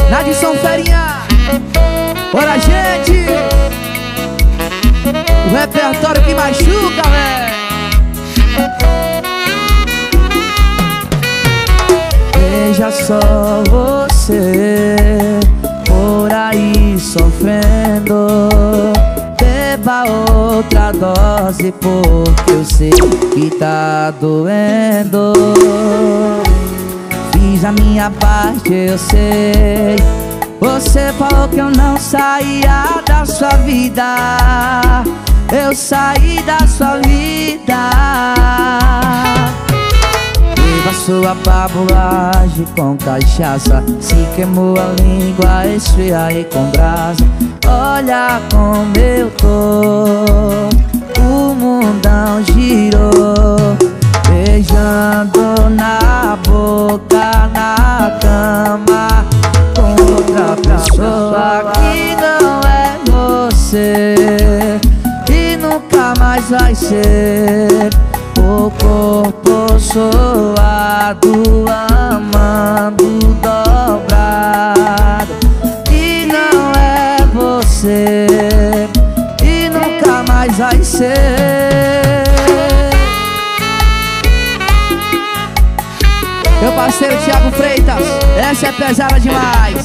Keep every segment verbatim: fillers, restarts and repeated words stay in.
Nadson Ferinha, bora gente. O repertório que machuca, véi. Veja só você por aí sofrendo. Beba outra dose porque eu sei que tá doendo. Fiz a minha parte, eu sei. Você falou que eu não saía da sua vida. Eu saí da sua vida. Beba sua babulagem com cachaça. Se queimou a língua, esfria aí com brasa. Olha como eu tô, o mundão girou. Beijando na boca, na cama com outra pessoa que não é você e nunca mais vai ser. O corpo suado, amando dobrado, que não é você e nunca mais vai ser. Meu parceiro Thiago Freitas, essa é pesada demais.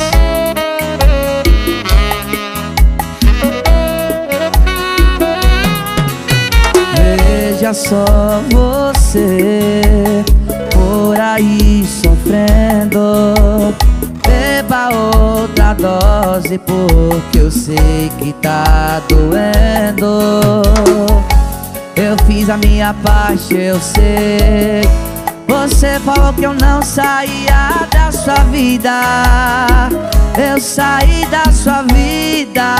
Veja só você por aí sofrendo. Beba outra dose porque eu sei que tá doendo. Eu fiz a minha parte, eu sei. Você falou que eu não saía da sua vida. Eu saí da sua vida.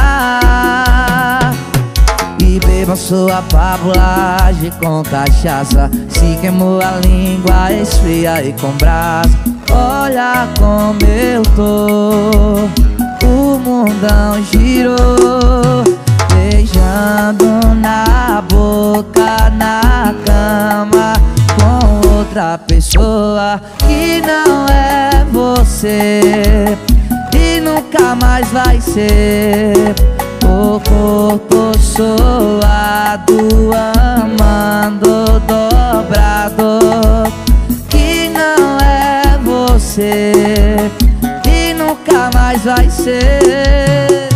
E beba sua babulagem com cachaça. Se queimou a língua, esfria e com brasa. Olha como eu tô, o mundão girou. Beijando na boca, na cama com outra pessoa que não é você e nunca mais vai ser. O corpo suado, amando dobrado, que não é você e nunca mais vai ser.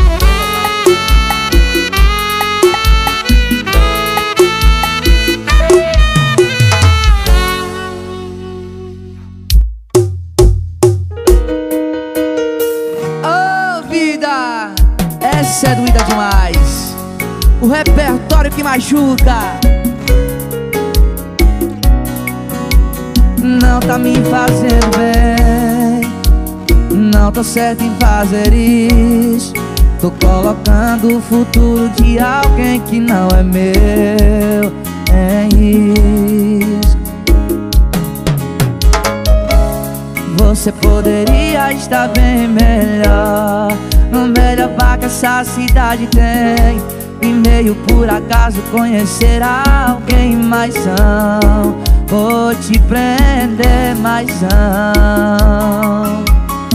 Essa é doída demais. O repertório que machuca. Não tá me fazendo bem. Não tô certo em fazer isso. Tô colocando o futuro de alguém que não é meu em risco. Você poderia estar bem melhor, no melhor bar que essa cidade tem. E meio por acaso conhecer alguém, mas não vou te prender, mas não.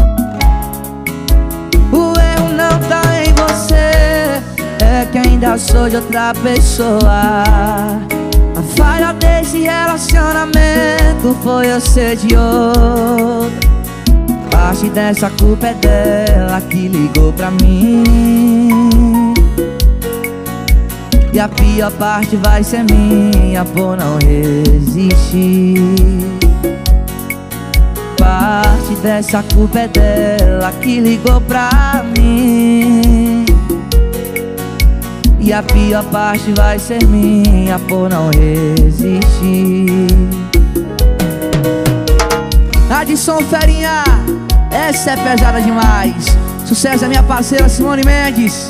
O erro não tá em você, é que ainda sou de outra pessoa. A falha desse relacionamento foi eu ser de outro. Parte dessa culpa é dela que ligou pra mim. E a pior parte vai ser minha por não resistir. Parte dessa culpa é dela que ligou pra mim. E a pior parte vai ser minha por não resistir. Nadson Ferinha, essa é pesada demais. Sucesso da minha parceira Simone Mendes.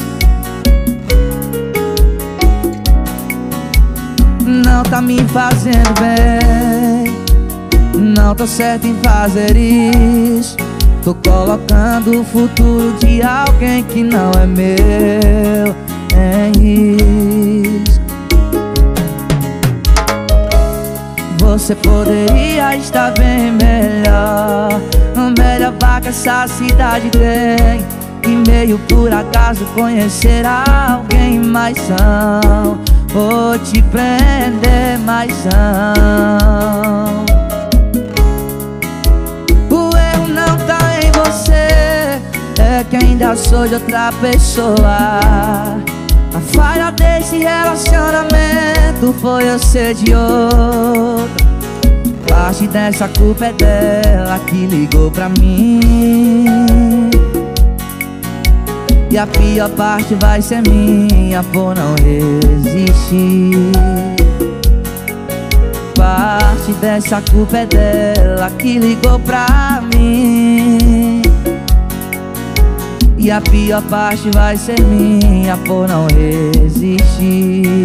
Não tá me fazendo bem. Não tô certo em fazer isso. Tô colocando o futuro de alguém que não é meu em risco. Você poderia estar bem melhor, no melhor bar que que essa cidade tem, e meio por acaso conhecer alguém. Mas são, vou te prender, mas são. O erro não tá em você, é que ainda sou de outra pessoa. A falha desse relacionamento foi eu ser de outro. Parte dessa culpa é dela que ligou pra mim, e a pior parte vai ser minha por não resistir. Parte dessa culpa é dela que ligou pra mim, e a pior parte vai ser minha por não resistir.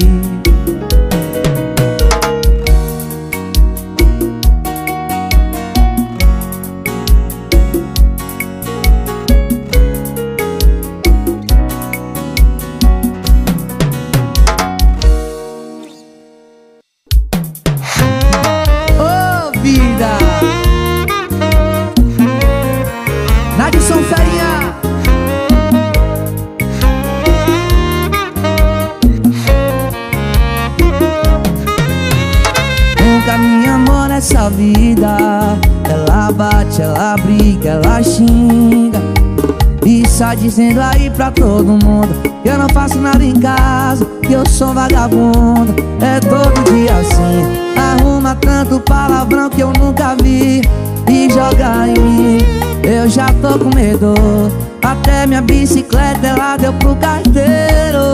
Ô vida, Nadson Ferinha. Nunca me amou nessa vida. Ela bate, ela briga, ela xinga e sai dizendo aí pra todo mundo que eu não faço nada em casa, que eu sou vagabundo. É todo dia assim, arruma tanto palavrão que eu nunca vi e joga em mim. Eu já tô com medo, até minha bicicleta ela deu pro carteiro.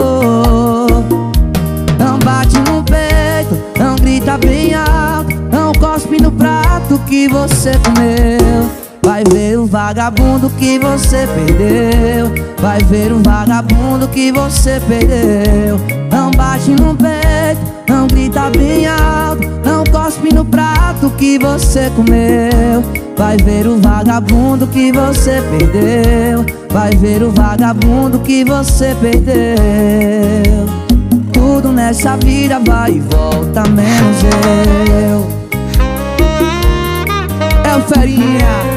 Não bate no peito, não grita bem alto, não cospe no prato que você comeu. Vai ver o vagabundo que você perdeu, vai ver o vagabundo que você perdeu. Não bate no peito, não grita bem alto, não cospe no prato que você comeu. Vai ver o vagabundo que você perdeu, vai ver o vagabundo que você perdeu. Tudo nessa vida vai e volta, menos eu. É o Ferinha.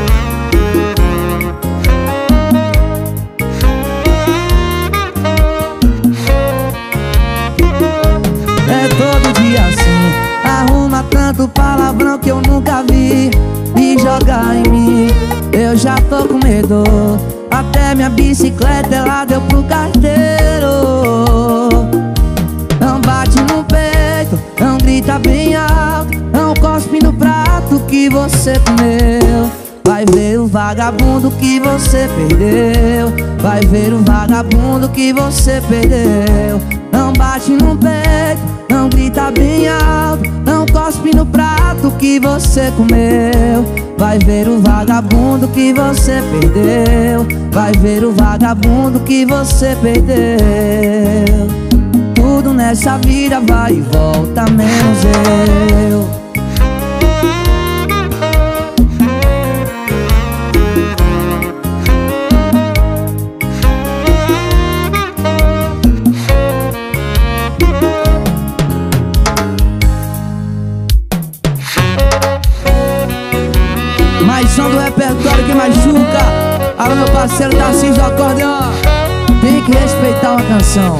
É todo dia assim, arruma tanto palavrão que eu nunca vi e joga em mim. Eu já tô com medo, até minha bicicleta ela deu pro carteiro. Não bate no peito, não grita bem alto, não cospe no prato que você comeu. Vai ver o vagabundo que você perdeu, vai ver o vagabundo que você perdeu. Não bate no peito, não grita bem alto, não cospe no prato que você comeu. Vai ver o vagabundo que você perdeu, vai ver o vagabundo que você perdeu. Tudo nessa vida vai e volta, menos eu. Mais som do repertório que machuca. Alô, meu parceiro Tarcísio Acordeon, tem que respeitar uma canção.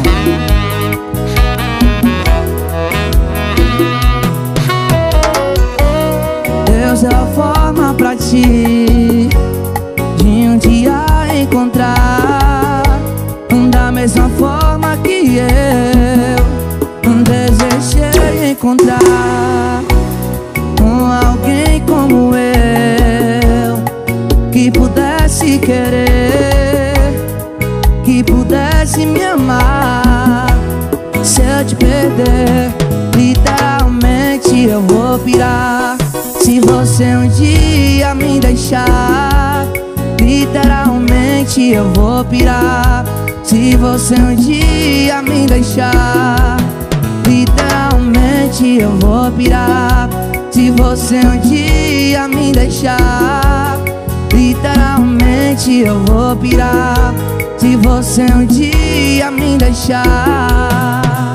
Deus deu a forma pra ti de um dia encontrar, da mesma forma que eu desejei encontrar com alguém como eu, que pudesse querer, que pudesse me amar. Se eu te perder, literalmente eu vou pirar. Se você um dia me deixar, literalmente eu vou pirar. Se você um dia me deixar, literalmente eu vou pirar. Se você um dia me deixar, literalmente eu vou pirar. Se você um dia me deixar.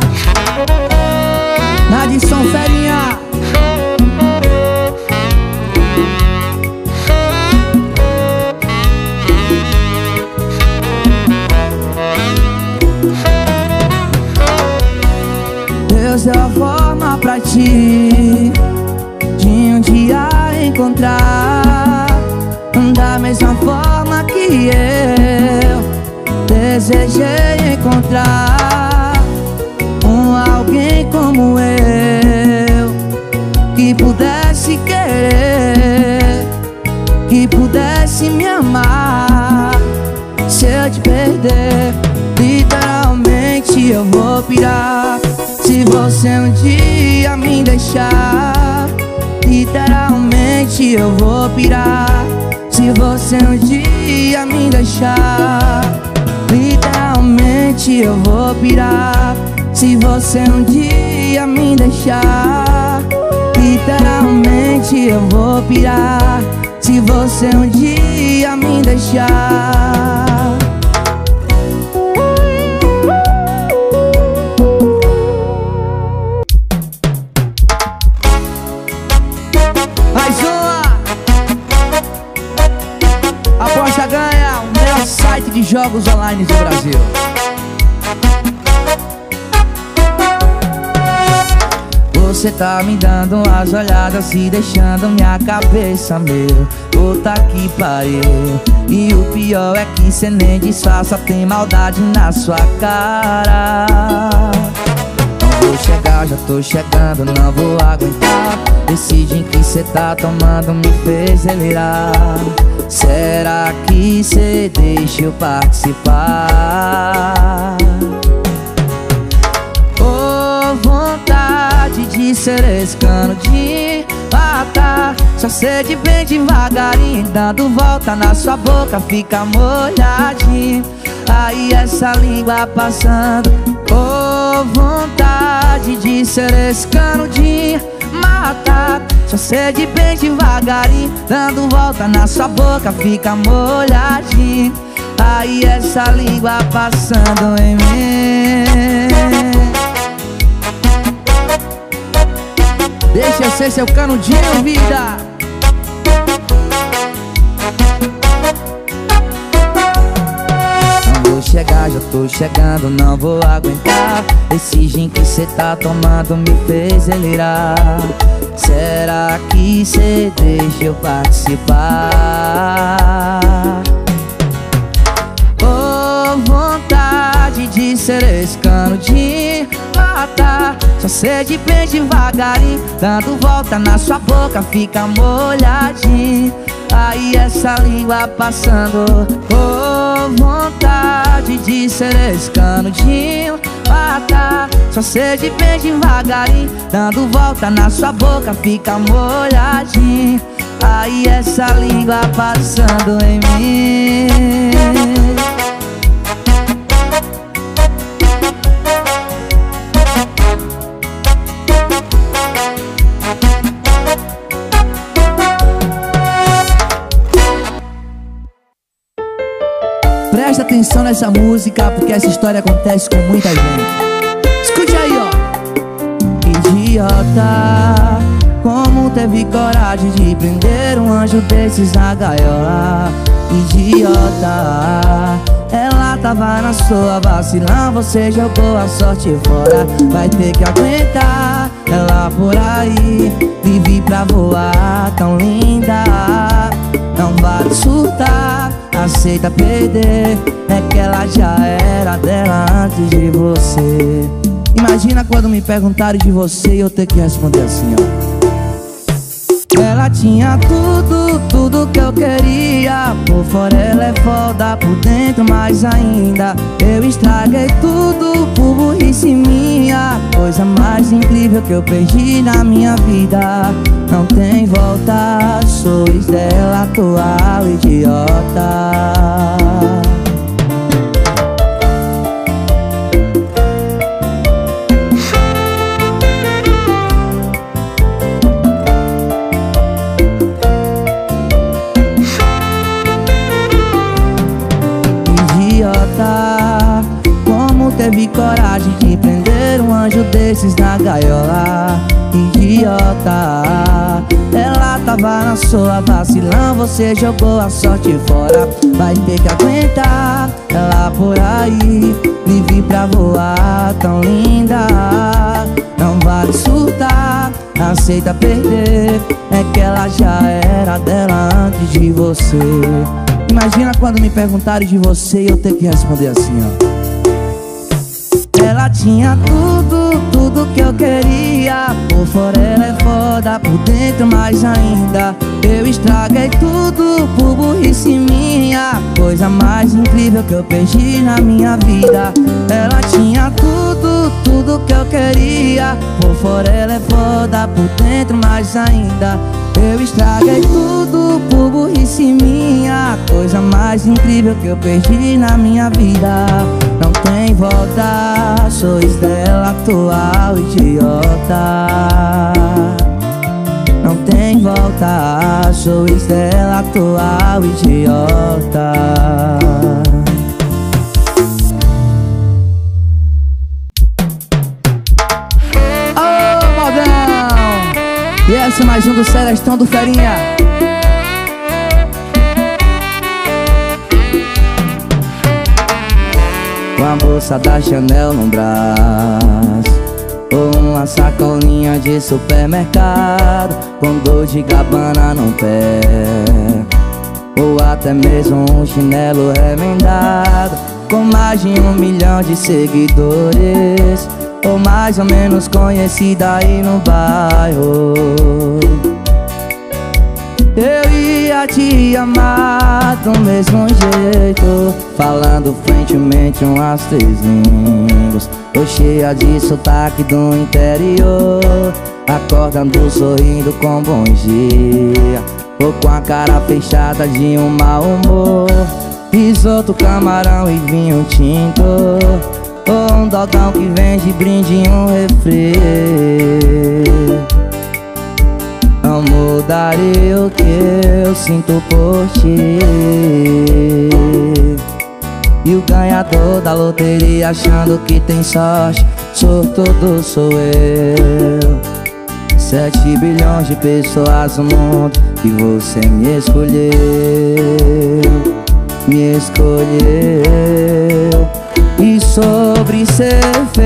Nadson Ferinha. desistir de um dia encontrar da mesma forma que eu desejei encontrar um alguém como eu, que pudesse querer, que pudesse me amar. Se eu te perder, literalmente eu vou pirar. Se você um dia me deixar, literalmente eu vou pirar. Se você um dia me deixar, literalmente eu vou pirar. Se você um dia me deixar, literalmente eu vou pirar. Se você um dia me deixar. Mais uma. Aposta Ganha, o melhor site de jogos online do Brasil. Você tá me dando as olhadas e deixando minha cabeça meu, puta que pariu. E o pior é que cê nem disfarça, tem maldade na sua cara. Não vou chegar, já tô chegando, não vou aguentar. Esse gin que cê tá tomando me fez delirar. Será que cê deixa eu participar? Oh, vontade de ser esse cano de matar. Só sede bem devagarinho, dando volta na sua boca, fica molhadinho. Aí essa língua passando. Oh, vontade de ser esse cano de matar. Só sede bem devagarinho, dando volta na sua boca, fica molhadinho. Aí essa língua passando em mim. Deixa eu ser seu canudinho, vida. Não vou chegar, já tô chegando, não vou aguentar. Esse gin que cê tá tomando me fez delirar. Será que cê deixa eu participar? Oh, vontade de ser esse cano de matar. Só sede bem devagarinho, dando volta na sua boca, fica molhadinho. Aí essa língua passando. Oh, vontade de ser esse cano de matar. Só sede bem devagarinho, dando volta na sua boca, fica molhadinho. Aí essa língua passando em mim. Presta atenção nessa música, porque essa história acontece com muita gente. Escute aí, ó. Idiota, como teve coragem de prender um anjo desses na gaiola? Idiota, ela tava na sua vacilão, você jogou a sorte fora. Vai ter que aguentar ela por aí, vive pra voar, tão linda. Não vale surtar, aceita perder, é que ela já era dela antes de você. Imagina quando me perguntarem de você e eu ter que responder assim, ó. Ela tinha tudo, tudo que eu queria. Por fora ela é foda, por dentro mais ainda. Eu estraguei tudo por burrice minha. Coisa mais incrível que eu perdi na minha vida. Não tem volta, sou ex dela atual, idiota. Como teve coragem de prender um anjo desses na gaiola? Idiota, ela tava na sua vacilão, você jogou a sorte fora. Vai ter que aguentar ela por aí, livre pra voar, tão linda. Não não vale surtar, aceita perder. É que ela já era dela antes de você. Imagina quando me perguntarem de você e eu ter que responder assim, ó. Ela tinha tudo, tudo que eu queria. Por fora ela é foda, por dentro mais ainda. Eu estraguei tudo por burrice minha. Coisa mais incrível que eu perdi na minha vida. Ela tinha tudo, tudo que eu queria. Por fora ela é foda, por dentro mais ainda. Eu estraguei tudo por burrice minha. Coisa mais incrível que eu perdi na minha vida. Não tem volta, sois dela atual idiota. Não tem volta, sois dela atual idiota. Ô, modão! E essa é mais um do Celestão do Ferinha. Com a bolsa da Chanel no braço, ou uma sacolinha de supermercado, com dor de Gabbana no pé, ou até mesmo um chinelo remendado, com mais de um milhão de seguidores, ou mais ou menos conhecida aí no bairro. Eu ia te amar do mesmo jeito, falando fluentemente umas três línguas, ou cheia de sotaque do interior, acordando sorrindo com bom dia, ou com a cara fechada de um mau humor. Risoto, camarão e vinho tinto, ou um dogão que vende brinde e um refri. Não mudaria o que eu sinto por ti. E o ganhador da loteria achando que tem sorte, sortudo sou eu. Sete bilhões de pessoas no mundo e você me escolheu, me escolheu. E sobre ser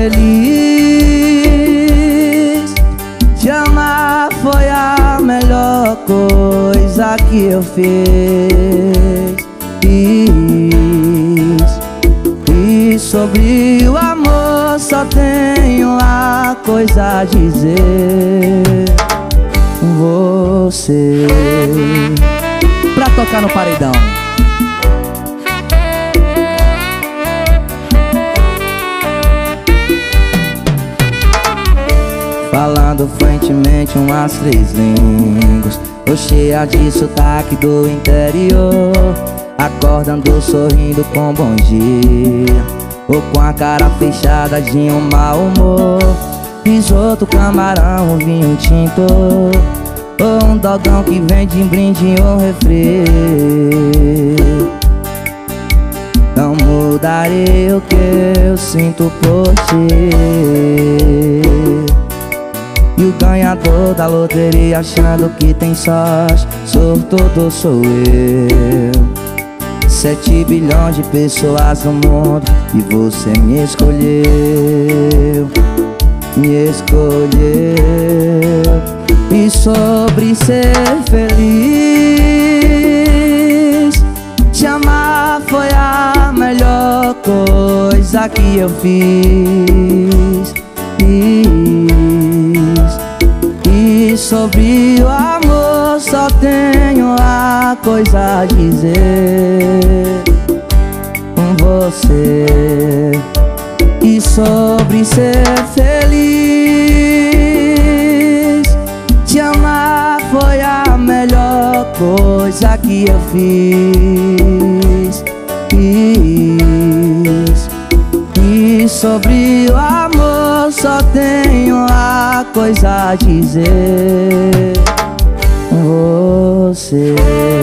feliz, te amar foi a melhor coisa que eu fiz. E sobre o amor só tenho a coisa a dizer. Você pra tocar no paredão. Falando fluentemente umas três línguas, ou cheia de sotaque do interior, acordando sorrindo com bom dia, ou com a cara fechada de um mau humor. Risoto, camarão, vinho tinto, ou um dogão que vende em brinde ou refri. Não mudarei o que eu sinto por ti. E o ganhador da loteria achando que tem sorte, sortudo sou eu. Sete bilhões de pessoas no mundo e você me escolheu, me escolheu. E sobre ser feliz, te amar foi a melhor coisa que eu fiz. E sobre o amor só tenho a coisa a dizer. Com você. E sobre ser feliz, te amar foi a melhor coisa que eu fiz. E sobre o amor só tenho a coisa a dizer. Você.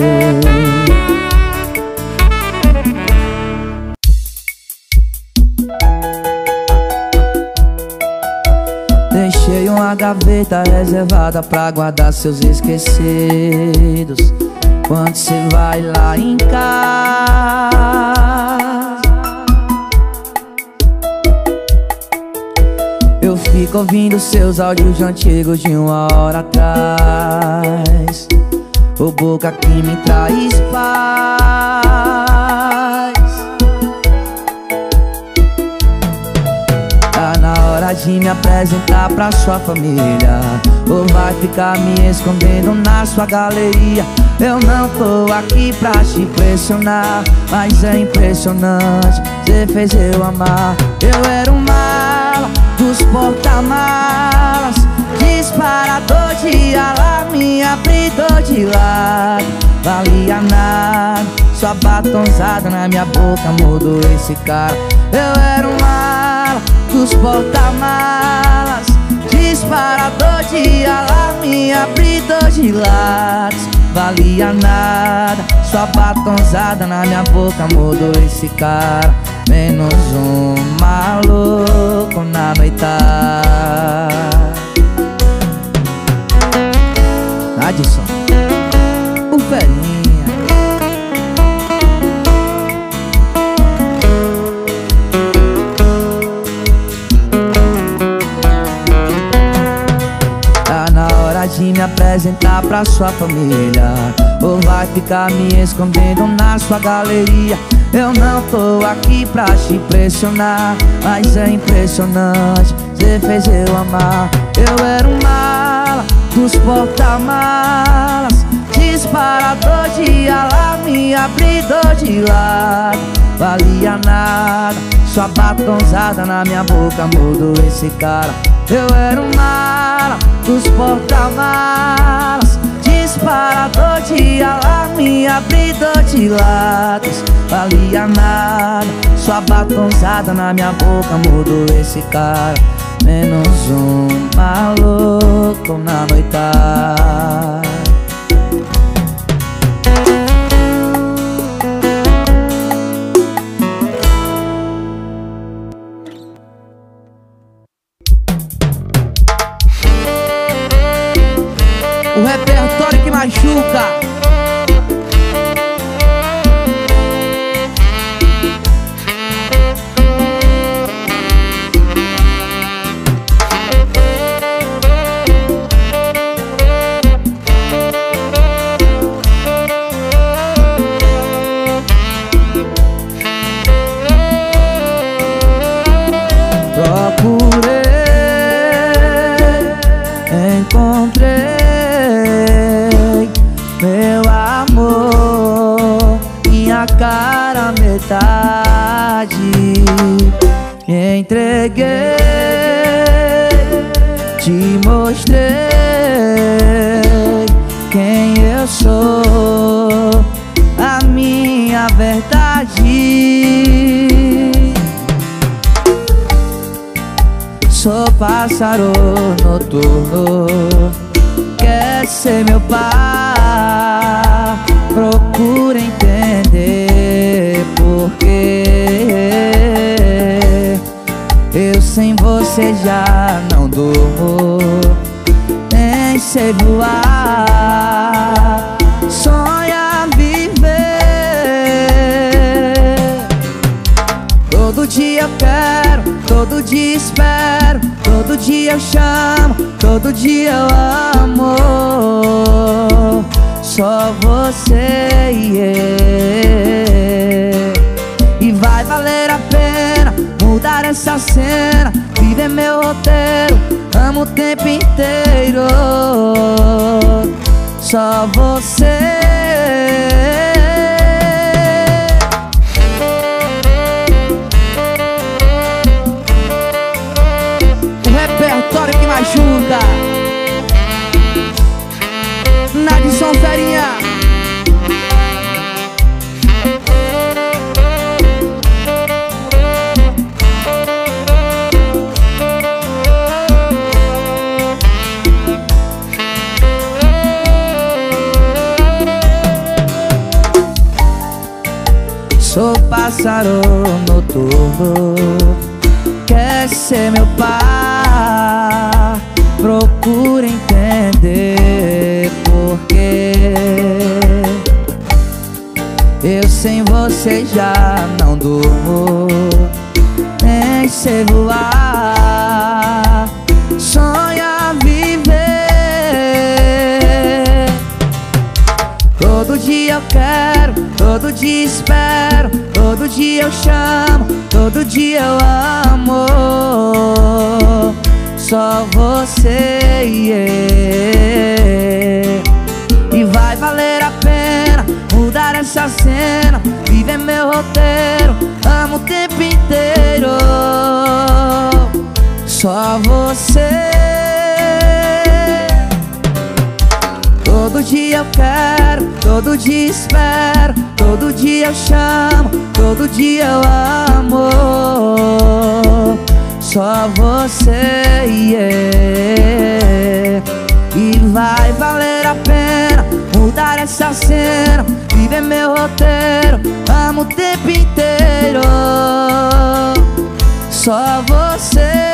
Deixei uma gaveta reservada pra guardar seus esquecidos. Quando cê vai lá em casa, eu fico Fico ouvindo seus áudios antigos de uma hora atrás. O boca que me traz paz. Tá na hora de me apresentar pra sua família, ou vai ficar me escondendo na sua galeria? Eu não tô aqui pra te pressionar, mas é impressionante, cê fez eu amar. Eu era um mala dos porta-malas, disparador de alarme, abridor de lado. Valia nada, sua batonzada na minha boca mudou esse cara. Eu era um mala dos porta-malas, disparador de alarme, abridor de lados. Valia nada, sua batonzada na minha boca mudou esse cara. Menos um maluco na noitada. Adson, o Ferinha. Tá na hora de me apresentar pra sua família, ou vai ficar me escondendo na sua galeria? Eu não tô aqui pra te pressionar, mas é impressionante, cê fez eu amar. Eu era um mala dos porta-malas, disparador de alarme, abridor de lado. Valia nada, sua batonzada na minha boca mudou esse cara. Eu era um mala dos porta-malas, disparador de alarme, abridor de lados. Valia nada, sua batonzada na minha boca mudou esse cara. Menos um maluco na noitada. O repertório que machuca. Procurei, encontrei meu amor, minha cara metade. Me entreguei, te mostrei quem eu sou, a minha verdade. Sou pássaro noturno, quer ser meu par. Procura entender porque eu sem você já não durmo, nem sei voar. Sonha viver. Todo dia eu quero, todo dia espero, todo dia eu chamo, todo dia eu amo. Só você e eu. E vai valer a pena mudar essa cena, viver meu roteiro, amo o tempo inteiro. Só você. Repertório que machuca. Adson Ferinha. Sou pássaro noturno, quer ser meu par. Procura entender porque eu sem você já não durmo, nem sei voar. sonha viver. Todo dia eu quero, todo dia espero, todo dia eu chamo, todo dia eu amo. Só você, yeah. E vai valer a pena mudar essa cena, viver meu roteiro, amo o tempo inteiro. Só você. Todo dia eu quero, todo dia espero, todo dia eu chamo, todo dia eu amo. Só você, yeah. E vai valer a pena mudar essa cena, viver meu roteiro, amo o tempo inteiro. Só você.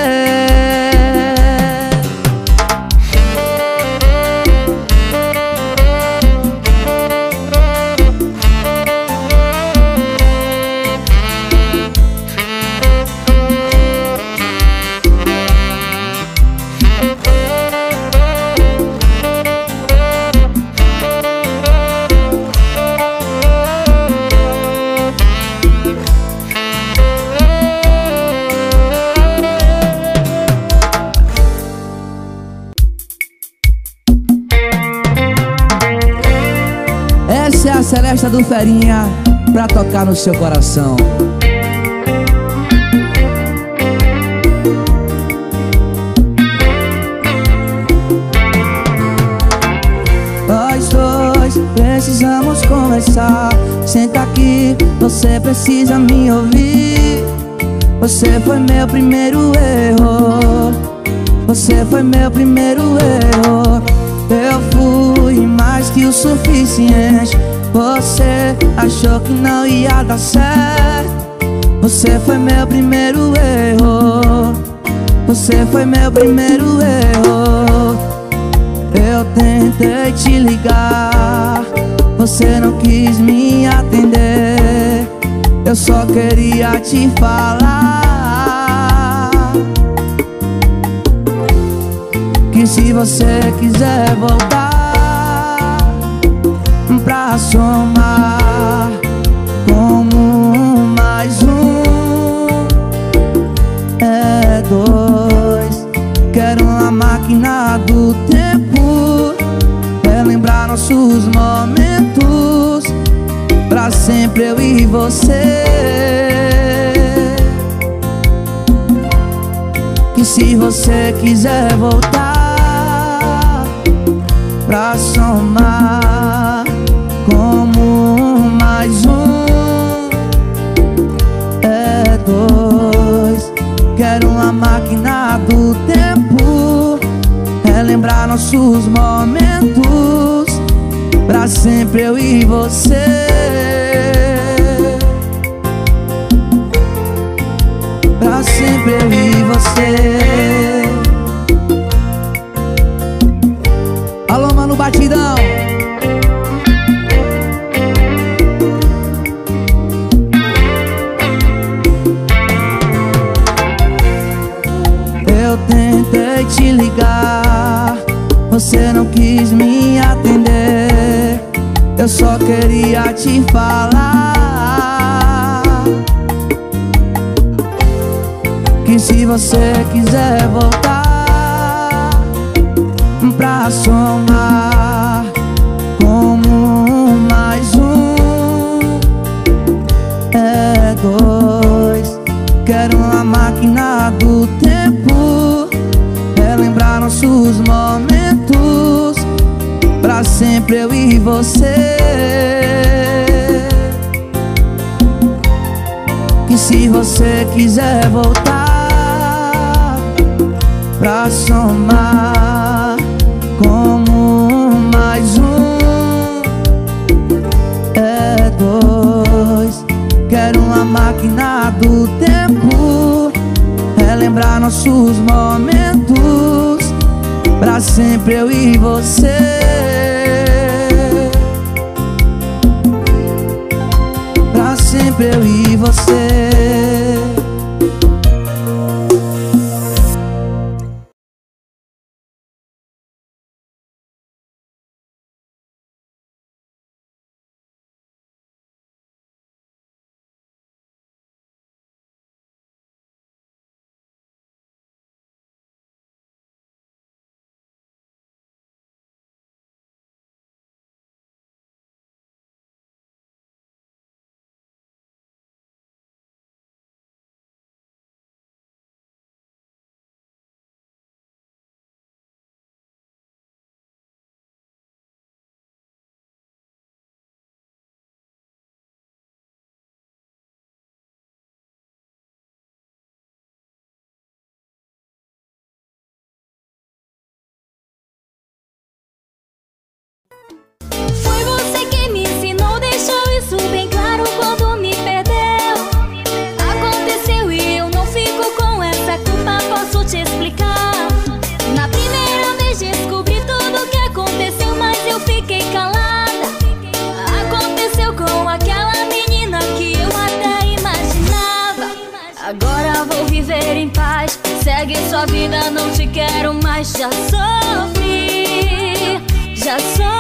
Essa é a Celesta do Ferinha pra tocar no seu coração. Nós dois precisamos conversar. Senta aqui, você precisa me ouvir. Você foi meu primeiro erro, você foi meu primeiro erro. Eu fui mais que o suficiente. Você achou que não ia dar certo. Você foi meu primeiro erro, você foi meu primeiro erro. Eu tentei te ligar, você não quis me atender. Eu só queria te falar que se você quiser voltar pra somar como mais um é dois. Quero uma máquina do tempo, relembrar nossos momentos, pra sempre eu e você. Que se você quiser voltar pra somar como mais um é dois. Quero uma máquina do tempo, relembrar nossos momentos, pra sempre eu e você. Pra sempre eu e você. Alô, mano, batidão. Eu tentei te ligar, você não quis me atender. Eu só queria te falar que se você quiser voltar pra somar como mais um é dois. Quero uma máquina do tempo, relembrar nossos momentos, pra sempre eu e você. Que se você quiser voltar pra somar como mais um é dois. Quero uma máquina do tempo, relembrar nossos momentos, pra sempre eu e você. Pra sempre eu e você. segue sua vida, não te quero mais. Já sofri, já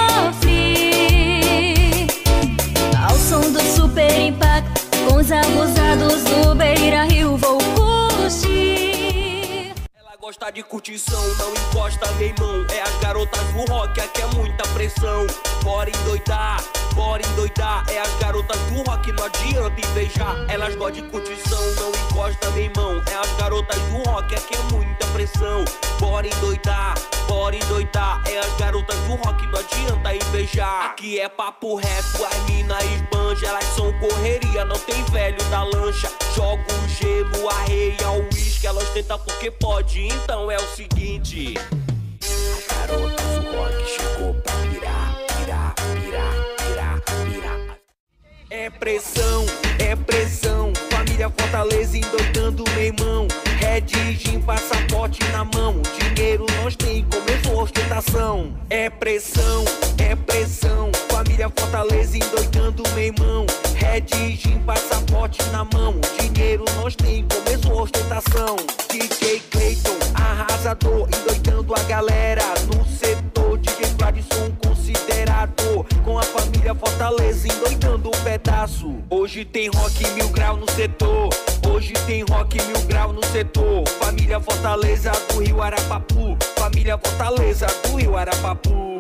sofri. Ao som do super impacto, com os abusados do Beira Rio vou curtir. Ela gosta de curtição, não encosta meu irmão. É as garotas do rock, aqui é muita pressão. Bora endoidar, bora endoidar. É as garotas do rock, não adianta invejar. Elas gostam de curtição, não encosta meu irmão. É as garotas do rock, aqui é muita pressão. Bora endoidar, bora endoidar. É as garotas do rock, não adianta invejar. Aqui é papo reto, as mina esbanja. Elas são correria, não tem velho da lancha. Joga o gelo, arreia o uísque. Elas tentam porque pode, então é o seguinte. As garotas do rock chegou pra pirar, pirar, pirar, pirar, pirar. É pressão, é pressão. Família Fortaleza endoidando meu irmão. Red Gin, passaporte na mão. Dinheiro nós tem, começou a ostentação. É pressão, é pressão. Família Fortaleza endoidando meu irmão. Red Gin, passaporte na mão. Dinheiro nós tem, começou a ostentação. D J Clayton, arrasador, endoidando a galera no setor. D J Fladson, considerado, com a família Fortaleza endoidando um pedaço. Hoje tem rock mil grau no setor. Hoje tem rock mil grau no setor. Família Fortaleza do Rio Arapapu. Família Fortaleza do Rio Arapapu.